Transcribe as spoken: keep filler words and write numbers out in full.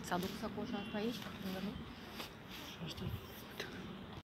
Să aduc sacoșa asta aici, lângă noi? Asta